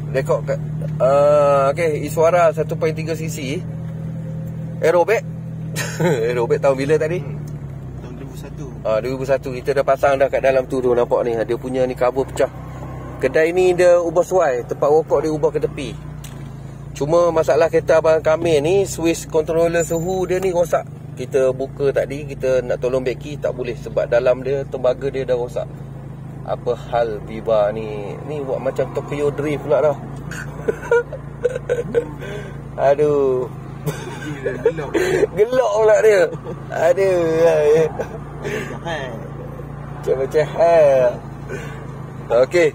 rekod kat okey, Iswara 1.3 cc. Aerobag. Aerobag tahun bila tadi? Tahun 2001. 2001 kita dah pasang dah kat dalam tu nampak ni. Dia punya ni cover pecah. Kedai ni dia ubah suai, tempat rokok dia ubah ke tepi. Cuma masalah kereta abang kami ni, switch controller suhu dia ni rosak. Kita buka tadi, kita nak tolong beki tak boleh sebab dalam dia tembaga dia dah rosak. Apa hal Viva ni? Ni buat macam Tokyo Drift pula dah. Aduh. Gelok pula dia. Aduh. Macam hal. Okey.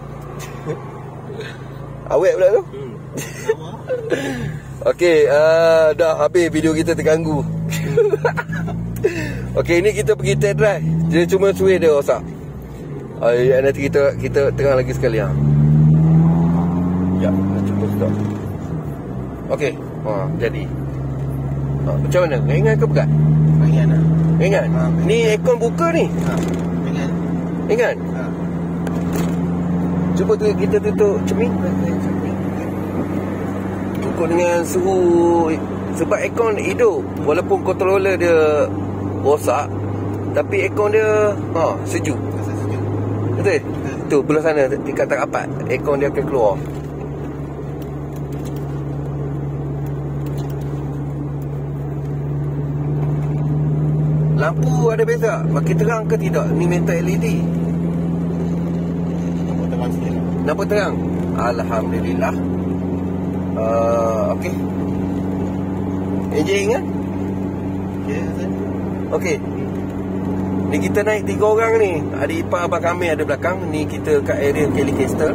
Awet pula tu. Okey, dah habis video kita terganggu. Okey, ni kita pergi test drive. Dia cuma sway dia rosak. Nanti kita tengah lagi sekali ha. Ya, nak cuba stop. Okey, jadi. Macam mana? Ringan ke berat? Ringan lah. Ringan? Ni aircon buka ni? Ringan. Ringan? Cuba tu kita tutup cermin. Ukur dengan suhu. Sebab aircon hidup. Walaupun controller dia rosak, tapi aircon dia sejuk. Betul? Tu belah sana tingkat tak rapat, aircon dia akan keluar. Lampu ada beza? Makin terang ke tidak? Ni mental LED. Nampak terang sikit. Nampak terang? Alhamdulillah. Okey. Enjin kan? Okey. Ni kita naik 3 orang ni. Adik ipar abang kami ada belakang. Ni kita kat area Kelly Castle.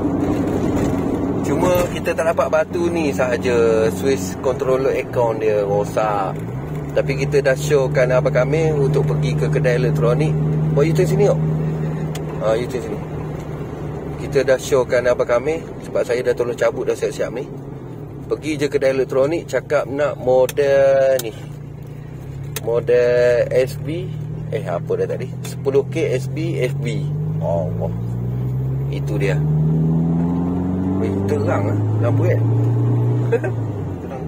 Cuma kita tak dapat batu ni sahaja. Switch controller aircon dia rosak. Tapi kita dah showkan abang kami untuk pergi ke kedai elektronik. Buat U-turn sini tak? U-turn sini. Kita dah showkan abang kami. Sebab saya dah tolong cabut dah siap-siap ni. Pergi je kedai elektronik, cakap nak model ni. Model SB. Apa dah tadi? 10K SB FB. Allah. Itu dia. Terang lah lampu kan? Terang.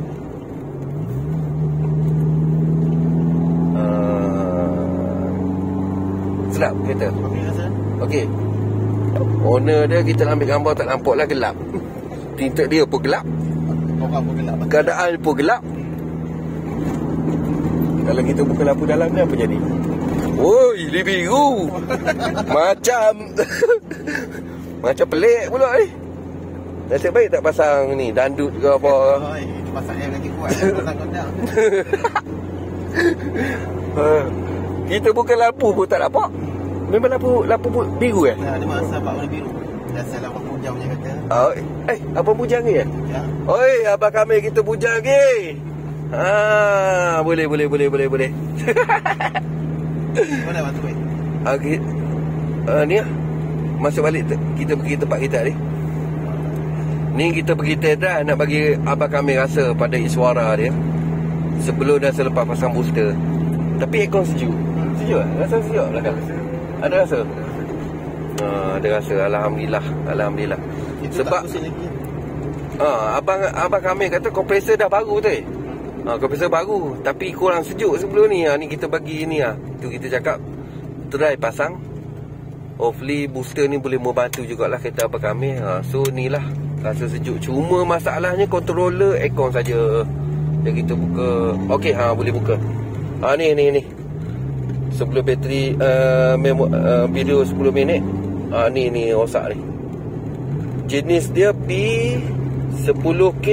Sedap kereta. Okey. Owner dia kita ambil gambar tak nampak lah, gelap. Tinted dia pun gelap. Orang pun gelap. Keadaan pun gelap. Kalau kita buka lampu dalam ni apa jadi? Oi, dia biru. Macam pelik pula ni. Nasib baik tak pasang ni dandut ke apa. Pasang air lagi kuat. Pasang kondang. Kita buka lampu pun tak nampak. Memang lampu biru eh? Ada masa abang warna biru. Dah salah abang bujang punya kata. Abang bujang ni eh? Ya. Oi, abang kami kita bujang ni. Boleh. Mana abang tu baik? Ni lah. Masuk balik kita pergi tempat kita ni. Ni kita pergi test drive nak bagi abang kami rasa pada Iswara dia. Sebelum dan selepas pasang booster. Tapi aircon sejuk. Sejuk lah? Rasa sejuk lah kan? Ada rasa? Ada rasa. Alhamdulillah. Sebab abang kami kata kompresor dah baru tu. Kompresor baru tapi kurang sejuk sebelum ni. Ni kita bagi ni tu kita cakap try pasang. Hopefully booster ni boleh membantu jugalah kereta abang kami. So ni lah rasa sejuk. Cuma masalahnya controller aircon saja. Jadi kita buka. Okey, boleh buka. Ni sebelum bateri video 10 minit. Ni rosak ni. Jenis dia P10K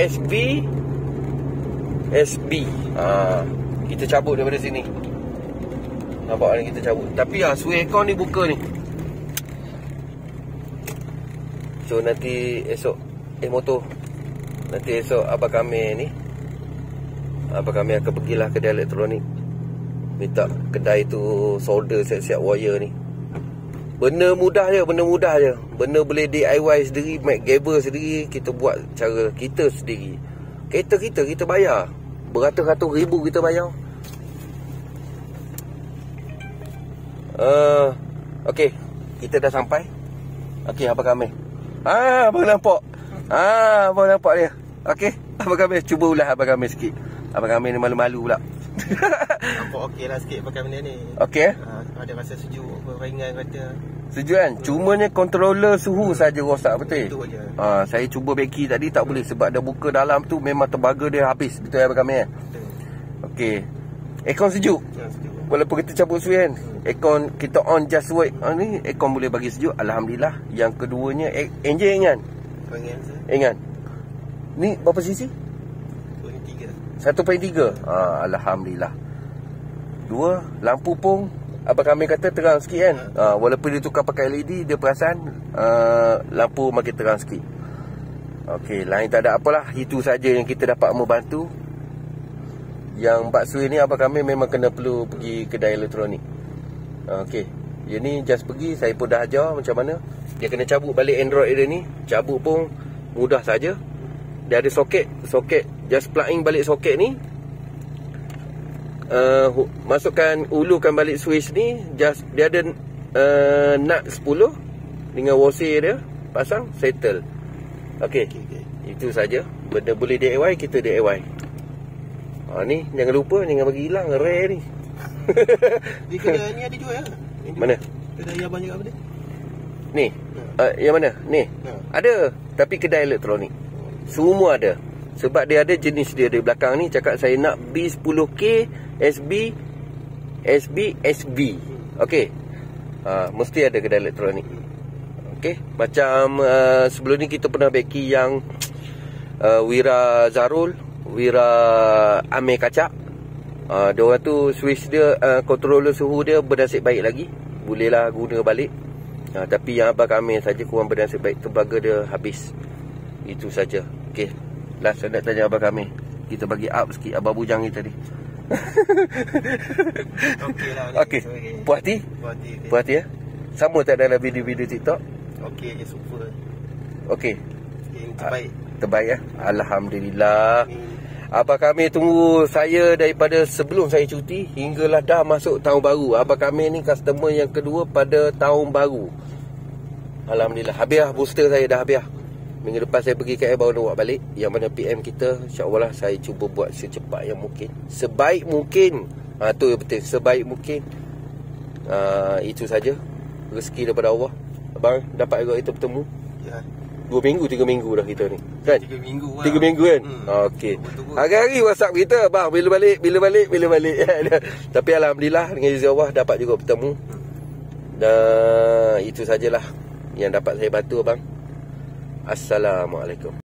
SB. Kita cabut daripada sini. Nampak ni kita cabut. Tapi sway aircon ni buka ni. So nanti esok motor. Nanti esok abang kami akan pergilah kedai elektronik. Minta kedai tu solder siap-siap wire ni. Benda mudah je. Benda boleh DIY sendiri, make gable sendiri, kita buat cara kita sendiri. Kereta kita bayar beratus-ratus ribu kita bayar. Okey, kita dah sampai. Okey, abang kami. Abang nampak Abang nampak dia. Okey, Abang Kamil cuba ulas Abang Kamil sikit. Abang Kamil ni malu-malu pula. Nampak okey lah sikit pakai benda ni. Okey. Ada rasa sejuk, ringan kata. Sejuk kan? Cumanya controller suhu saja rosak, betul? Itu aja. Saya cuba beki tadi tak boleh sebab dia buka dalam tu memang tembaga dia habis. Betul ya Abang Kamil? Betul. Okey. Aircon sejuk. Ya, sejuk. Walaupun kita cabut switch kan, aircon kita on just wait. Ni aircon boleh bagi sejuk. Alhamdulillah. Yang keduanya enjin ringan. Ringan saya. Ringan. Ni berapa cc? 1.3. Alhamdulillah. 2, lampu pun Abang Kamil kata terang sikit kan. Walaupun dia tukar pakai LED, dia perasan lampu makin terang sikit. Okey, lain tak ada apalah. Itu saja yang kita dapat membantu. Yang baksui ni Abang Kamil memang kena perlu pergi kedai elektronik. Okey, dia ni just pergi, saya pun dah ajar macam mana. Dia kena cabut balik Android dia ni. Cabut pun mudah saja. Dia ada soket, just plug in balik soket ni. Masukkan, ulurkan balik switch ni. Just dia ada nut 10 dengan washer dia, pasang, settle. Okey. Itu saja. Benda boleh DIY, kita DIY. Ni jangan lupa, jangan bagi hilang, rare ni. Di kedai ni ada jual. Mana? Kedai abang juga apa dia? Ni. Yang mana? Ni. Ada, tapi kedai elektronik. Semua ada. Sebab dia ada jenis dia di belakang ni. Cakap saya nak B10K SB Okey. Mesti ada kedai elektronik. Okey. Macam sebelum ni kita pernah beki yang Wira Zarul, Wira Amir Kacak. Diorang tu switch dia, controller suhu dia bernasib baik lagi. Bolehlah guna balik. Tapi yang Abang Kamil saja kurang bernasib baik. Tembaga dia habis. Itu saja. Okey. Last saya nak tanya Abang Kamil. Kita bagi up sikit abang bujang ni tadi. Okeylah. Okey. Puas hati? Puas hati ya? Sama tak dalam video-video TikTok? Okey je, super. Okey. Terbaik. Terbaik ya? Alhamdulillah. Abang Kamil tunggu saya daripada sebelum saya cuti hinggalah dah masuk tahun baru. Abang Kamil ni customer yang kedua pada tahun baru. Alhamdulillah. Habis lah booster saya, dah habis lah. Minggu depan saya pergi KL baru nak buat balik. Yang mana PM kita, insyaAllah lah saya cuba buat secepat yang mungkin, sebaik mungkin. Tu yang penting, sebaik mungkin. Itu saja. Rezeki daripada Allah. Abang dapat juga kita bertemu. Ya. 2 minggu, 3 minggu dah kita ni kan? 3 minggu lah. 3 minggu kan? Okey. Hari-hari WhatsApp kita, bang, bila balik. Tapi Alhamdulillah dengan izin Allah dapat juga bertemu. Dan itu sajalah yang dapat saya bantu abang. Assalamualaikum.